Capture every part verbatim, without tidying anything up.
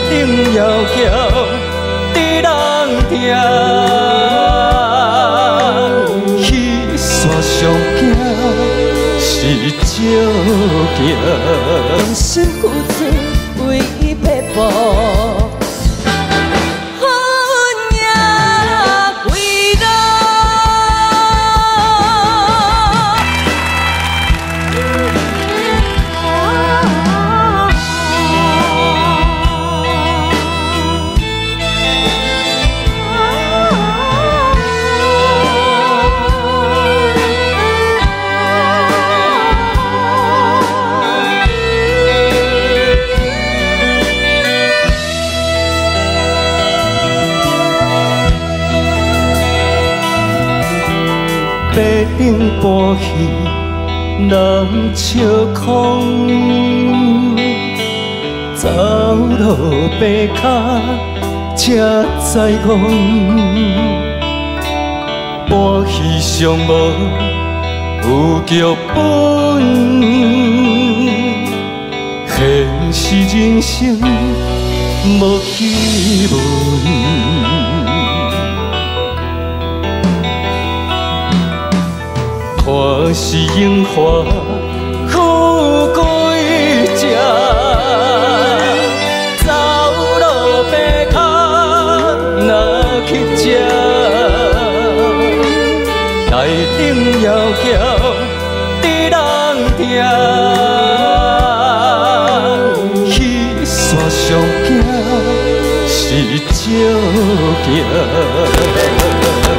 顶窈窕，伫人听。彼线上行是少行， 用心付出为伊撇步。 马顶搬去人笑空，走路爬脚才知讲，搬去上无有剧本，现实人生无戏文。 看是樱花富贵食，走路爬脚若去食，台顶窈窕伫人听，彼线上行是少行。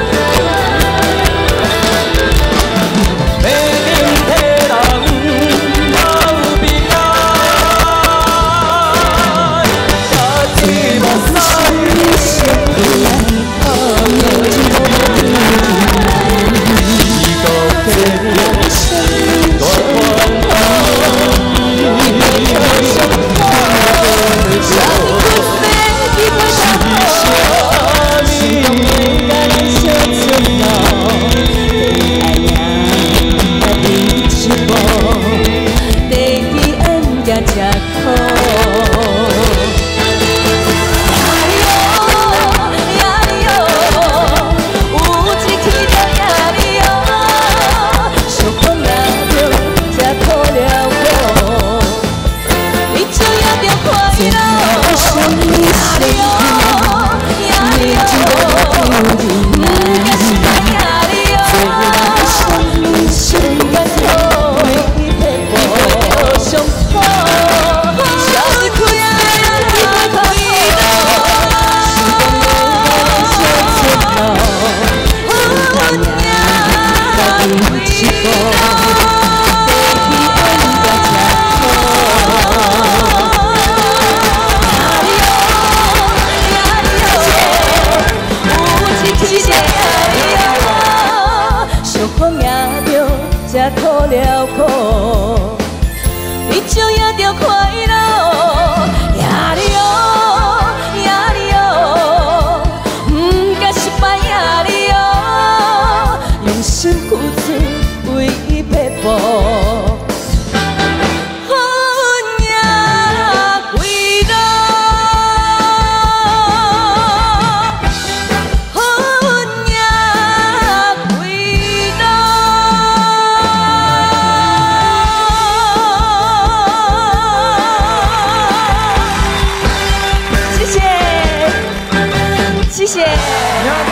才可了苦，你就也着快乐，呀哩哦，呀哩哦，不敢失败呀哩哦，用心付出为伊撇步。 谢谢。